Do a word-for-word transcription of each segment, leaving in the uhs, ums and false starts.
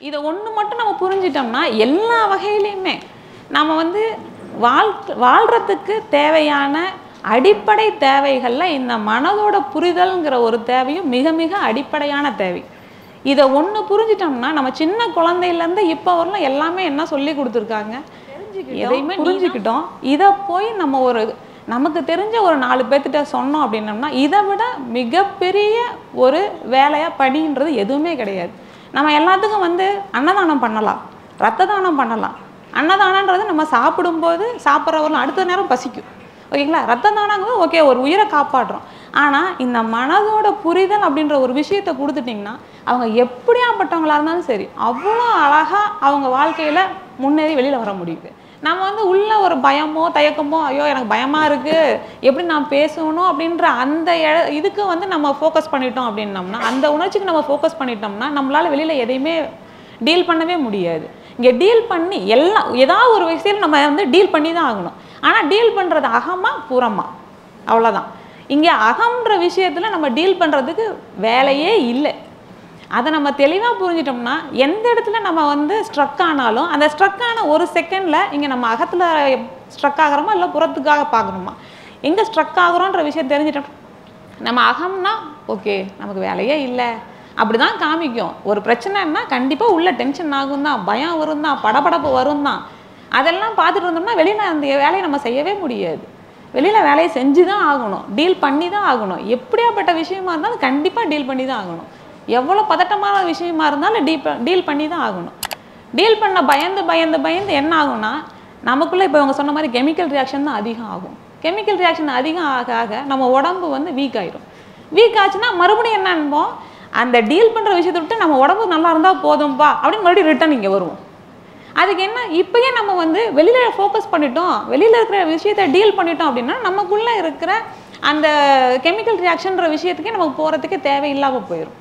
இதை ஒன்று மட்டும் நம்ம புரிஞ்சிட்டோம்னா எல்லா வகையிலையுமே நம்ம வந்து வாழ் வாழ்கிறதுக்கு தேவையான அடிப்படை தேவைகளில் இந்த மனதோட புரிதல்ங்கிற ஒரு தேவையும் மிக மிக அடிப்படையான தேவை. இதை ஒன்று புரிஞ்சிட்டோம்னா நம்ம சின்ன குழந்தையிலேருந்து இப்போ வரலாம் எல்லாமே என்ன சொல்லி கொடுத்துருக்காங்க, எதையுமே புரிஞ்சுக்கிட்டோம். இதை போய் நம்ம ஒரு நமக்கு தெரிஞ்ச ஒரு நாலு பேர்த்திட்ட சொன்னோம் அப்படின்னோம்னா இதை விட மிகப்பெரிய ஒரு வேலையாக பணின்றது எதுவுமே கிடையாது. நம்ம எல்லாத்துக்கும் வந்து அன்னதானம் பண்ணலாம், ரத்த தானம் பண்ணலாம். அன்னதானன்றது நம்ம சாப்பிடும்போது சாப்பிட்றவரெலாம் அடுத்த நேரம் பசிக்கும், ஓகேங்களா. ரத்த தானங்கிறது ஓகே, ஒரு உயிரை காப்பாற்றுறோம். ஆனால் இந்த மனதோட புரிதல் அப்படின்ற ஒரு விஷயத்தை கொடுத்துட்டிங்கன்னா அவங்க எப்படியாப்பட்டவங்களாக இருந்தாலும் சரி அவ்வளோ அழகாக அவங்க வாழ்க்கையில் முன்னேறி வெளியில் வர முடியுது. நம்ம வந்து உள்ள ஒரு பயமோ தயக்கமோ, ஐயோ எனக்கு பயமாக இருக்குது, எப்படி நான் பேசணும் அப்படின்ற அந்த இதுக்கு வந்து நம்ம ஃபோக்கஸ் பண்ணிட்டோம் அப்படின்னோம்னா, அந்த உணர்ச்சிக்கு நம்ம ஃபோக்கஸ் பண்ணிட்டோம்னா நம்மளால் வெளியில் எதையுமே டீல் பண்ணவே முடியாது. இங்கே டீல் பண்ணி எல்லாம் ஏதாவது ஒரு விஷயம் நம்ம வந்து டீல் பண்ணி தான் ஆகணும். ஆனால் டீல் பண்ணுறது அகமா புறமா, அவ்வளோதான். இங்கே அகம்ன்ற விஷயத்தில் நம்ம டீல் பண்ணுறதுக்கு வேலையே இல்லை. அதை நம்ம தெளிவாக புரிஞ்சிட்டோம்னா எந்த இடத்துல நம்ம வந்து ஸ்ட்ரக் ஆனாலும் அந்த ஸ்ட்ரக் ஆன ஒரு செகண்டில் இங்கே நம்ம அகத்தில் ஸ்ட்ரக் ஆகிறோமா இல்லை புறத்துக்காக பார்க்கணுமா, எங்கே ஸ்ட்ரக் ஆகிறோன்ற விஷயம் தெரிஞ்சிட்டோம். நம்ம அகம்னா ஓகே நமக்கு வேலையே இல்லை அப்படி தான் காமிக்கும். ஒரு பிரச்சனைன்னா கண்டிப்பாக உள்ள டென்ஷன் ஆகும் தான், பயம் வரும் தான், படபடப்பு வரும் தான். அதெல்லாம் பார்த்துட்டு இருந்தோம்னா வெளியில் அந்த வேலையை நம்ம செய்யவே முடியாது. வெளியில் வேலையை செஞ்சு தான் ஆகணும், டீல் பண்ணி தான் ஆகணும். எப்படியாப்பட்ட விஷயமா இருந்தாலும் கண்டிப்பாக டீல் பண்ணி தான் ஆகணும். எவ்வளோ பதட்டமான விஷயமா இருந்தாலும் டீல் டீல் பண்ணி தான் ஆகணும். டீல் பண்ண பயந்து பயந்து பயந்து என்ன ஆகும்னா நமக்குள்ளே இப்போ அவங்க சொன்ன மாதிரி கெமிக்கல் ரியாக்ஷன் தான் அதிகம் ஆகும். கெமிக்கல் ரியாக்ஷன் அதிகம் ஆக ஆக நம்ம உடம்பு வந்து வீக் ஆகிடும். வீக் ஆச்சுன்னா மறுபடியும் என்ன அனுப்போம், அந்த டீல் பண்ணுற விஷயத்தை விட்டு நம்ம உடம்பு நல்லா இருந்தால் போதும்பா அப்படின்னு மறுபடியும் ரிட்டன் இங்கே வருவோம். அதுக்கு என்ன, இப்போயே நம்ம வந்து வெளியில் ஃபோக்கஸ் பண்ணிட்டோம், வெளியில் இருக்கிற விஷயத்தை டீல் பண்ணிட்டோம் அப்படின்னா நமக்குள்ளே இருக்கிற அந்த கெமிக்கல் ரியாக்ஷன்ற விஷயத்துக்கே நமக்கு போகிறதுக்கே தேவையில்லாமல் போயிடும்.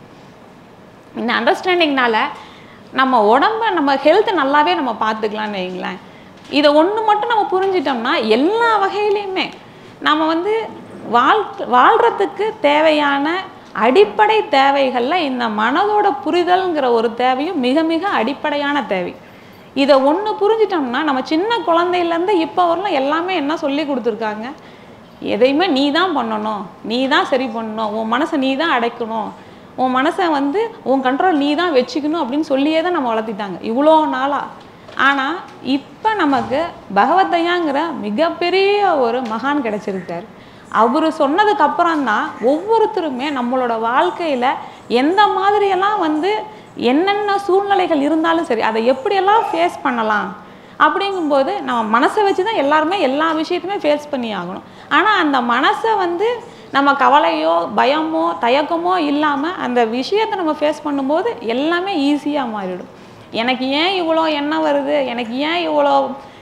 இந்த அண்டர்ஸ்டாண்டிங்னால நம்ம உடம்பை நம்ம ஹெல்த்தை நல்லாவே நம்ம பார்த்துக்கலான்னு வைங்களேன். இதை ஒன்று மட்டும் நம்ம புரிஞ்சிட்டோம்னா எல்லா வகையிலையுமே நம்ம வந்து வாழ் வாழ்கிறதுக்கு தேவையான அடிப்படை தேவைகளில் இந்த மனதோட புரிதல்ங்கிற ஒரு தேவையும் மிக மிக அடிப்படையான தேவை. இதை ஒன்று புரிஞ்சிட்டோம்னா நம்ம சின்ன குழந்தையிலேருந்து இப்போ வரலாம் எல்லாமே என்ன சொல்லி கொடுத்துருக்காங்க, எதையுமே நீ தான் பண்ணணும், நீ தான் சரி பண்ணணும், உன் மனசை நீ தான் அடைக்கணும், உன் மனசை வந்து உன் கண்ட்ரோல் நீ தான் வச்சுக்கணும் அப்படின்னு சொல்லியே தான் நம்ம வளர்த்திட்டாங்க இவ்வளோ நாளாக. ஆனால் இப்போ நமக்கு பகவத்தையாங்கிற மிகப்பெரிய ஒரு மகான் கிடைச்சிருக்கார். அவர் சொன்னதுக்கு அப்புறம் தான் ஒவ்வொருத்தருமே நம்மளோட வாழ்க்கையில் எந்த மாதிரியெல்லாம் வந்து என்னென்ன சூழ்நிலைகள் இருந்தாலும் சரி அதை எப்படியெல்லாம் ஃபேஸ் பண்ணலாம் அப்படிங்கும்போது நம்ம மனசை வச்சு தான் எல்லாருமே எல்லா விஷயத்தையுமே ஃபேஸ் பண்ணி ஆகணும். ஆனால் அந்த மனசை வந்து நம்ம கவலையோ பயமோ தயக்கமோ இல்லாமல் அந்த விஷயத்தை நம்ம ஃபேஸ் பண்ணும்போது எல்லாமே ஈஸியாக மாறிடும். எனக்கு ஏன் இவ்வளோ எண்ணம் வருது, எனக்கு ஏன் இவ்வளோ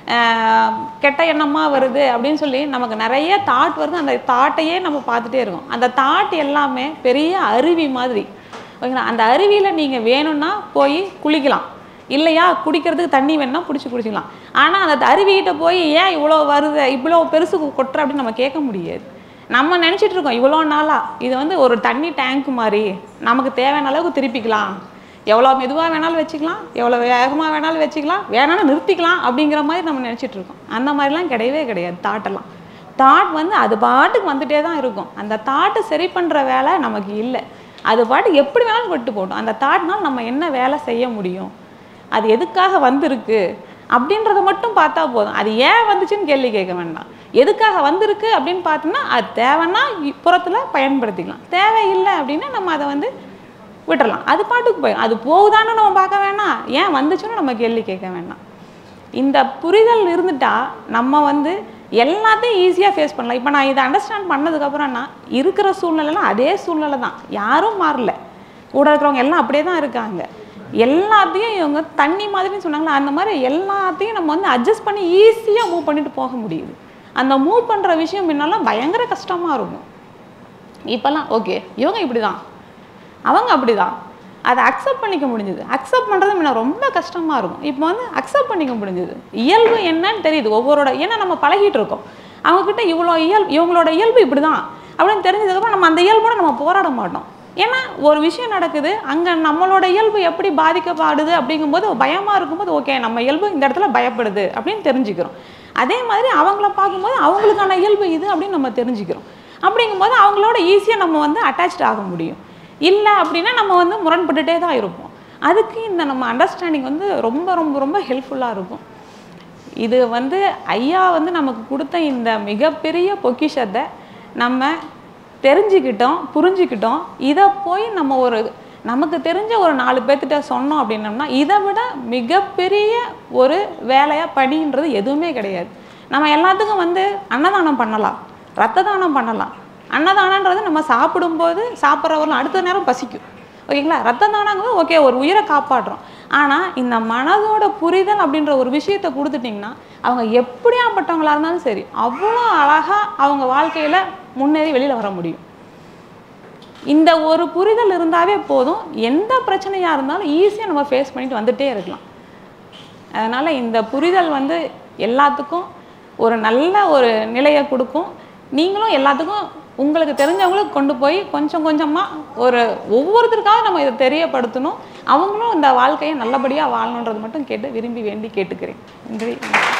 கெட்ட எண்ணமாக வருது அப்படின்னு சொல்லி நமக்கு நிறைய தாட் வருது. அந்த தாட்டையே நம்ம பார்த்துட்டே இருக்கோம். அந்த தாட் எல்லாமே பெரிய அருவி மாதிரி, ஓகேங்களா. அந்த அருவியில் நீங்கள் வேணும்னா போய் குளிக்கலாம், இல்லையா குடிக்கிறதுக்கு தண்ணி வேணும்னா பிடிச்சி குடிச்சிக்கலாம். ஆனால் அந்த அருவிகிட்ட போய் ஏன் இவ்வளோ வருது, இவ்வளோ பெருசு கொட்டுற அப்படின்னு நம்ம கேட்க முடியாது. நம்ம நினச்சிட்டு இருக்கோம் இவ்வளோ நாளாக இது வந்து ஒரு தண்ணி டேங்க் மாதிரி, நமக்கு தேவையான அளவுக்கு திருப்பிக்கலாம், எவ்வளோ மெதுவாக வேணாலும் வச்சுக்கலாம், எவ்வளோ வேகமாக வேணாலும் வச்சுக்கலாம், வேணாலும் நிறுத்திக்கலாம் அப்படிங்கிற மாதிரி நம்ம நினச்சிட்டு இருக்கோம். அந்த மாதிரிலாம் கிடையவே கிடையாது. தாட்டெல்லாம் தாட் வந்து அது பாட்டுக்கு வந்துகிட்டே தான் இருக்கும். அந்த தாட்டை சரி பண்ணுற வேலை நமக்கு இல்லை. அது பாட்டு எப்படி வேணாலும் விட்டு போட்டோம். அந்த தாட்னால் நம்ம என்ன வேலை செய்ய முடியும், அது எதுக்காக வந்திருக்கு அப்படின்றத மட்டும் பார்த்தா போதும். அது ஏன் வந்துச்சுன்னு கேள்வி கேட்க வேண்டாம். எதுக்காக வந்திருக்கு அப்படின்னு பார்த்தோம்னா அது தேவைன்னா புறத்தில் பயன்படுத்திக்கலாம், தேவையில்லை அப்படின்னா நம்ம அதை வந்து விட்டுறலாம். அது பாட்டுக்கு போயிடும். அது போகுதான்னு நம்ம பார்க்க வேணாம், ஏன் வந்துச்சுன்னு நம்ம கேள்வி கேட்க வேண்டாம். இந்த புரிதல் இருந்துட்டா நம்ம வந்து எல்லாத்தையும் ஈஸியாக ஃபேஸ் பண்ணலாம். இப்போ நான் இதை அண்டர்ஸ்டாண்ட் பண்ணதுக்கப்புறம்னா இருக்கிற சூழ்நிலைலாம் அதே சூழ்நிலை தான், யாரும் மாறல, கூட இருக்கிறவங்க எல்லாம் அப்படியே தான் இருக்காங்க. எல்லாத்தையும் இவங்க தண்ணி மாதிரின்னு சொன்னாங்களா அந்த மாதிரி எல்லாத்தையும் நம்ம வந்து அட்ஜஸ்ட் பண்ணி ஈஸியாக மூவ் பண்ணிட்டு போக முடியுது. அந்த மூவ் பண்ணுற விஷயம் முன்னெல்லாம் பயங்கர கஷ்டமாக இருக்கும். இப்போல்லாம் ஓகே இவங்க இப்படி தான், அவங்க அப்படி தான், அதை அக்செப்ட் பண்ணிக்க முடிஞ்சுது. அக்செப்ட் பண்ணுறது முன்ன ரொம்ப கஷ்டமாக இருக்கும். இப்போ வந்து அக்செப்ட் பண்ணிக்க முடிஞ்சுது. இயல்பு என்னன்னு தெரியுது ஒவ்வொருட, ஏன்னா நம்ம பழகிட்டு இருக்கோம். அவங்கக்கிட்ட இவ்வளோ இயல்பு, இவங்களோட இயல்பு இப்படி தான் அப்படின்னு தெரிஞ்சதுக்கப்புறம் நம்ம அந்த இயல்போட நம்ம போராட மாட்டோம். ஏன்னா ஒரு விஷயம் நடக்குது, அங்கே நம்மளோட இயல்பு எப்படி பாதிக்கப்படுது அப்படிங்கும்போது பயமாக இருக்கும்போது ஓகே நம்ம இயல்பு இந்த இடத்துல பயப்படுது அப்படின்னு தெரிஞ்சுக்கிறோம். அதே மாதிரி அவங்கள பார்க்கும்போது அவங்களுக்கான இயல்பு இது அப்படின்னு நம்ம தெரிஞ்சுக்கிறோம். அப்படிங்கும்போது அவங்களோட ஈஸியாக நம்ம வந்து அட்டாச்ட் ஆக முடியும். இல்லை அப்படின்னா நம்ம வந்து முரண்பட்டுட்டே தான் இருப்போம். அதுக்கு இந்த நம்ம அண்டர்ஸ்டாண்டிங் வந்து ரொம்ப ரொம்ப ரொம்ப ஹெல்ப்ஃபுல்லாக இருக்கும். இது வந்து ஐயா வந்து நமக்கு கொடுத்த இந்த மிகப்பெரிய பொக்கிஷத்தை நம்ம தெரிஞ்சுக்கிட்டோம், புரிஞ்சுக்கிட்டோம். இதை போய் நம்ம ஒரு நமக்கு தெரிஞ்ச ஒரு நாலு பேர்த்திட்ட சொன்னோம் அப்படின்னோம்னா இதை விட மிகப்பெரிய ஒரு வேலையாக பணின்றது எதுவுமே கிடையாது. நம்ம எல்லாத்துக்கும் வந்து அன்னதானம் பண்ணலாம், ரத்த தானம் பண்ணலாம். அன்னதானன்றது நம்ம சாப்பிடும்போது சாப்பிட்றவர்களும் அடுத்த நேரம் பசிக்கும், ஓகேங்களா. ரத்த தானங்கிறது ஓகே ஒரு உயிரை காப்பாற்றுறோம். ஆனால் இந்த மனதோட புரிதல் அப்படின்ற ஒரு விஷயத்தை கொடுத்துட்டிங்கன்னா அவங்க எப்படியாப்பட்டவங்களாக இருந்தாலும் சரி அவ்வளோ அழகாக அவங்க வாழ்க்கையில் முன்னேறி வெளியில் வர முடியும். இந்த ஒரு புரிதல் இருந்தாவே போதும், எந்த பிரச்சனையாக இருந்தாலும் ஈஸியாக நம்ம ஃபேஸ் பண்ணிட்டு வந்துகிட்டே இருக்கலாம். அதனால் இந்த புரிதல் வந்து எல்லாத்துக்கும் ஒரு நல்ல ஒரு நிலையை கொடுக்கும். நீங்களும் எல்லாத்துக்கும் உங்களுக்கு தெரிஞ்சவங்களுக்கு கொண்டு போய் கொஞ்சம் கொஞ்சமாக ஒரு ஒவ்வொருத்தருக்காக நம்ம இதை தெரியப்படுத்தணும். அவங்களும் இந்த வாழ்க்கையை நல்லபடியாக வாழணுன்றது மட்டும் கேட்டு விரும்பி வேண்டி கேட்டுக்கிறேன். நன்றி.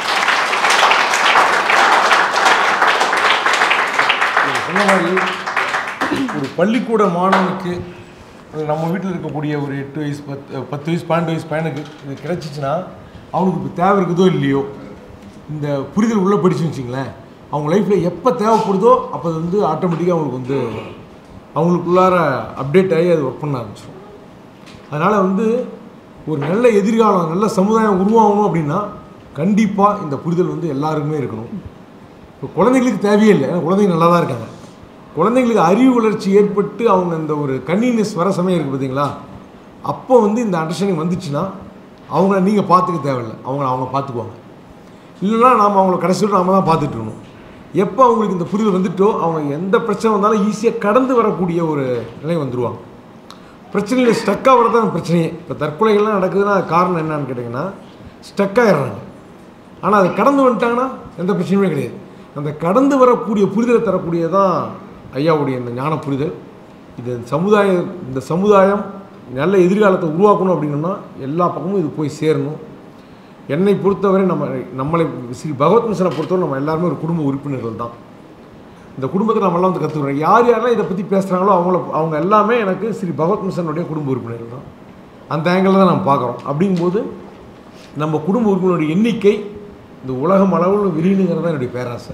சொன்ன மாதிரி ஒரு பள்ளிக்கூட மாணவனுக்கு நம்ம வீட்டில் இருக்கக்கூடிய ஒரு எட்டு வயசு பத்து பத்து வயசு பன்னெண்டு வயசு பையனுக்கு இது கிடச்சிச்சின்னா அவனுக்கு இப்போ தேவை இருக்குதோ இல்லையோ இந்த புரிதல் உள்ளே படிச்சுன்னு வச்சிங்களேன், அவங்க லைஃப்பில் எப்போ தேவைப்படுதோ அப்போ அது வந்து ஆட்டோமேட்டிக்காக அவங்களுக்கு வந்து அவங்களுக்குள்ளார அப்டேட் ஆகி அது ஒர்க் பண்ண ஆரம்பிச்சிடும். அதனால் வந்து ஒரு நல்ல எதிர்காலம் நல்ல சமுதாயம் உருவாகணும் அப்படின்னா கண்டிப்பாக இந்த புரிதல் வந்து எல்லாருக்குமே இருக்கணும். இப்போ குழந்தைங்களுக்கு தேவையே இல்லை, ஏன்னா குழந்தைங்க நல்லா தான் இருக்காங்க. குழந்தைங்களுக்கு அறிவு வளர்ச்சி ஏற்பட்டு அவங்க இந்த ஒரு கன்னினஸ் வர சமயம் இருக்குது பார்த்தீங்களா, அப்போ வந்து இந்த அண்டர்ஸ்டாண்டிங் வந்துச்சுன்னா அவங்கள நீங்கள் பார்த்துக்க தேவையில்லை, அவங்கள அவங்க பார்த்துக்குவாங்க. இல்லைன்னா நாம் அவங்கள கடைசியோடு நாம் தான் பார்த்துட்டு இருக்கணும். எப்போ அவங்களுக்கு இந்த புரிதல் வந்துட்டோ அவங்க எந்த பிரச்சனை வந்தாலும் ஈஸியாக கடந்து வரக்கூடிய ஒரு நிலை வந்துடுவாங்க. பிரச்சனையில் ஸ்டக்காக வரதான் பிரச்சனையே. இப்போ தற்கொலைகள்லாம் நடக்குதுன்னா அது காரணம் என்னன்னு கேட்டிங்கன்னா ஸ்டக்காகிடுறாங்க. ஆனால் அதை கடந்து வந்துட்டாங்கன்னா எந்த பிரச்சனையுமே கிடையாது. அந்த கடந்து வரக்கூடிய புரிதலை தரக்கூடியதான் ஐயாவுடைய இந்த ஞான புரிதல். இது சமுதாய இந்த சமுதாயம் நல்ல எதிர்காலத்தை உருவாக்கணும் அப்படின்னா எல்லா பக்கமும் இது போய் சேரணும். என்னை பொறுத்தவரை நம்ம நம்மளை ஸ்ரீ பகவத் மிஷனை பொறுத்தவரை நம்ம எல்லாருமே ஒரு குடும்ப உறுப்பினர்கள் தான். இந்த குடும்பத்தை நம்மளாம் வந்து கற்றுக்கிறோம். யார் யாரெல்லாம் இதை பற்றி பேசுகிறாங்களோ அவங்கள அவங்க எல்லாமே எனக்கு ஸ்ரீ பகவத் மிஷனுடைய குடும்ப உறுப்பினர்கள் தான். அந்த ஆங்கிளில் தான் நம்ம பார்க்குறோம். அப்படிங்கும்போது நம்ம குடும்ப உறுப்பினருடைய எண்ணிக்கை இந்த உலகம் அளவில் விரினுங்கிறது தான் என்னுடைய பேராசை.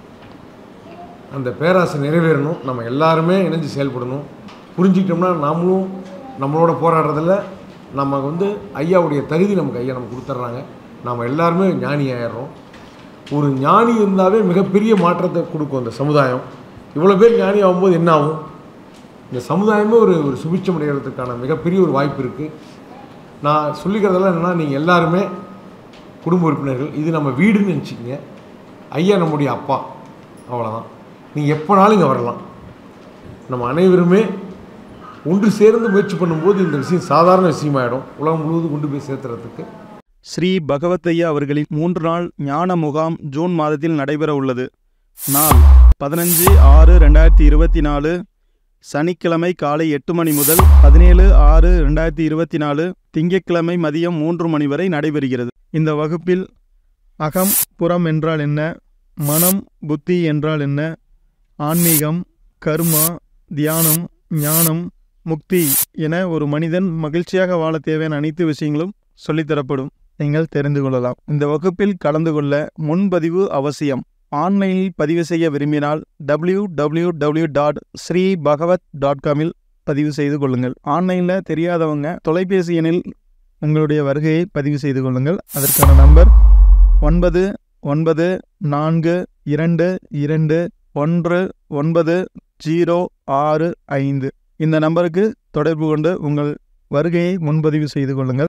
அந்த பேராசை நிறைவேறணும். நம்ம எல்லாருமே இணைஞ்சு செயல்படணும். புரிஞ்சுக்கிட்டோம்னா நாமளும் நம்மளோட போராடுறதில் நம்ம வந்து ஐயாவுடைய தகுதி நமக்கு ஐயா நம்ம கொடுத்துட்றாங்க. நாம் எல்லாருமே ஞானி ஆயிடுறோம். ஒரு ஞானி இருந்தாவே மிகப்பெரிய மாற்றத்தை கொடுக்கும் அந்த சமுதாயம். இவ்வளோ பேர் ஞானி ஆகும்போது என்ன ஆகும்? இந்த சமுதாயமே ஒரு ஒரு சுபிட்சம் அடைகிறதுக்கான மிகப்பெரிய ஒரு வாய்ப்பு இருக்குது. நான் சொல்லிக்கிறதெல்லாம் என்னென்னா, நீங்கள் எல்லாருமே குடும்ப உறுப்பினர்கள். இது நம்ம வீடுன்னு நினச்சிக்கிங்க. ஐயா நம்முடைய அப்பா, அவ்வளோதான். நீங்கள் எப்போனாலும் இங்கே வரலாம். நம்ம அனைவருமே ஒன்று சேர்ந்து முயற்சி பண்ணும்போது இந்த விஷயம் சாதாரண விஷயமாயிடும். உலகம் முழுவதும் கொண்டு போய் சேர்த்துறதுக்கு ஸ்ரீ பகவத்தையா அவர்களின் மூன்று நாள் ஞான முகாம் ஜூன் மாதத்தில் நடைபெற உள்ளது. நாள் பதினஞ்சு ஆறு ரெண்டாயிரத்தி இருபத்தி நாலு சனிக்கிழமை காலை எட்டு மணி முதல் பதினேழு ஆறு ரெண்டாயிரத்தி இருபத்தி நாலு திங்கட்கிழமை மதியம் மூன்று மணி வரை நடைபெறுகிறது. இந்த வகுப்பில் அகம் புறம் என்றால் என்ன, மனம் புத்தி என்றால் என்ன, ஆன்மீகம், கர்மா, தியானம், ஞானம், முக்தி என ஒரு மனிதன் மகிழ்ச்சியாக வாழ தேவையான அனைத்து விஷயங்களும் சொல்லித்தரப்படும். நீங்கள் தெரிந்து கொள்ளலாம். இந்த வகுப்பில் கலந்து கொள்ள முன்பதிவு அவசியம். ஆன்லைனில் பதிவு செய்ய விரும்பினால் W W W dot Sri Bhagavat dot காமில் பதிவு செய்து கொள்ளுங்கள். ஆன்லைனில் தெரியாதவங்க தொலைபேசி எண்ணில் உங்களுடைய வருகையை பதிவு செய்து கொள்ளுங்கள். அதற்கான நம்பர் ஒன்பது ஒன்பது நான்கு இரண்டு இரண்டு ஒன்று ஒன்பது ஜீரோ ஆறு ஐந்து. இந்த நம்பருக்கு தொடர்பு கொண்டு உங்கள் வருகையை முன்பதிவு செய்து கொள்ளுங்கள்.